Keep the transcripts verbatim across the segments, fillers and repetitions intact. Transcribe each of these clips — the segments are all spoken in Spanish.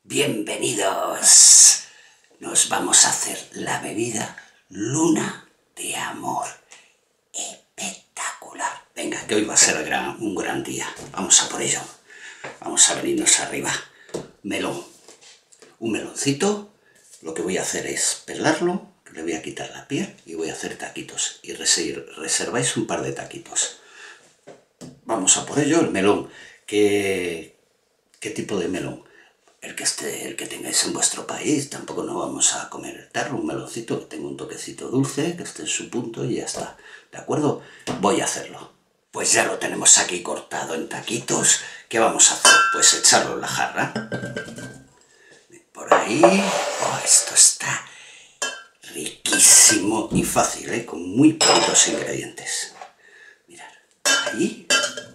Bienvenidos. Nos vamos a hacer la bebida Luna de Amor. Espectacular. Venga, que hoy va a ser gran, un gran día. Vamos a por ello. Vamos a venirnos arriba. Melón. Un meloncito. Lo que voy a hacer es pelarlo, que le voy a quitar la piel y voy a hacer taquitos. Y reserváis un par de taquitos. Vamos a por ello. El melón. ¿Qué, qué tipo de melón? El que, esté, el que tengáis en vuestro país. Tampoco no vamos a comer el tarro, un meloncito que tenga un toquecito dulce, que esté en su punto y ya está. ¿De acuerdo? Voy a hacerlo. Pues ya lo tenemos aquí cortado en taquitos. ¿Qué vamos a hacer? Pues echarlo en la jarra. Por ahí. Oh, esto está riquísimo y fácil, ¿eh? Con muy poquitos ingredientes. Mirad, ahí.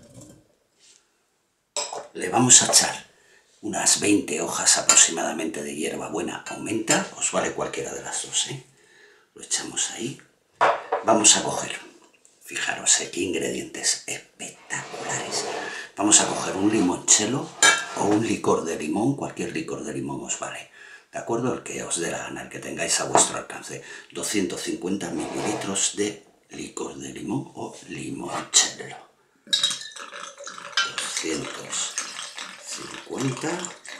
Le vamos a echar unas veinte hojas aproximadamente de hierbabuena o menta, os vale cualquiera de las dos, ¿eh? Lo echamos ahí. Vamos a coger, fijaros, ¿eh? Qué ingredientes espectaculares. Vamos a coger un limoncello o un licor de limón, cualquier licor de limón os vale, ¿de acuerdo? El que os dé la gana, el que tengáis a vuestro alcance. doscientos cincuenta mililitros de licor de limón o limoncello. doscientos cincuenta.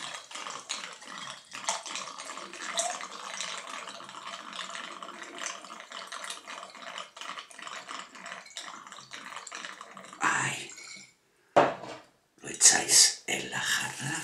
Ahí. Lo echáis en la jarra.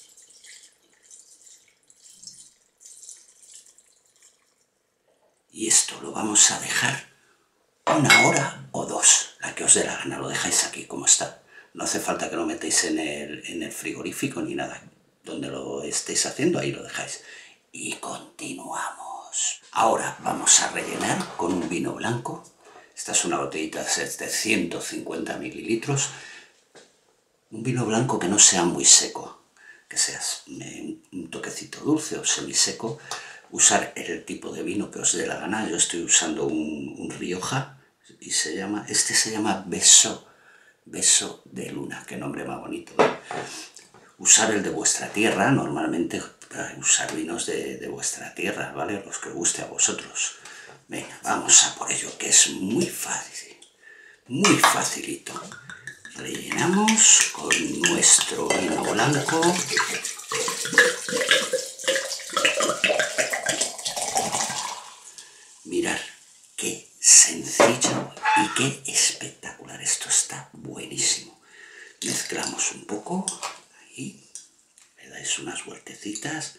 Y esto lo vamos a dejar una hora o dos, la que os dé la gana. Lo dejáis aquí como está. No hace falta que lo metéis en el, en el frigorífico ni nada. Donde lo estéis haciendo, ahí lo dejáis. Y continuamos. Ahora vamos a rellenar con un vino blanco. Esta es una botellita de ciento cincuenta mililitros. Un vino blanco que no sea muy seco. Que sea un toquecito dulce o semiseco. Usar el tipo de vino que os dé la gana. Yo estoy usando un, un Rioja. Y se llama, este se llama Beso. Beso de Luna, qué nombre más bonito, ¿eh? Usar el de vuestra tierra, normalmente usar vinos de, de vuestra tierra, ¿vale? Los que os guste a vosotros. Venga, vamos a por ello, que es muy fácil, muy facilito. Rellenamos con nuestro vino blanco. Mirad qué sencillo y qué espectacular. Esto está buenísimo. Mezclamos un poco. Ahí. Le dais unas vueltecitas.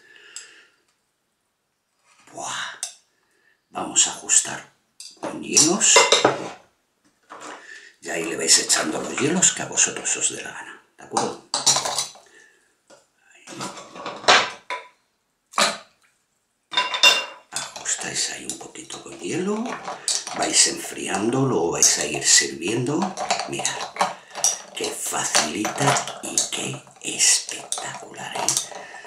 ¡Buah! Vamos a ajustar con hielos. Y ahí le vais echando los hielos que a vosotros os dé la gana. ¿De acuerdo? Ahí. Ajustáis ahí un poquito con hielo. Vais enfriando, luego vais a ir sirviendo. Mirad, qué facilita y qué espectacular, ¿eh?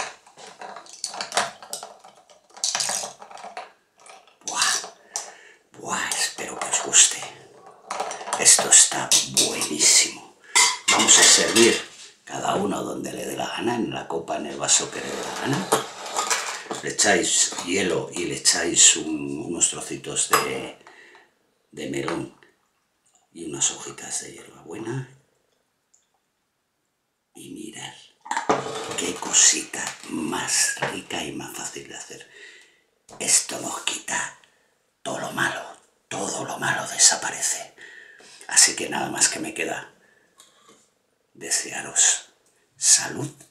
Buah, buah, espero que os guste. Esto está buenísimo. Vamos a servir cada uno donde le dé la gana, en la copa, en el vaso que le dé la gana. Le echáis hielo y le echáis un, unos trocitos de, de melón y unas hojitas de hierbabuena. Y mirad qué cosita más rica y más fácil de hacer. Esto nos quita todo lo malo, todo lo malo desaparece. Así que nada más que me queda desearos salud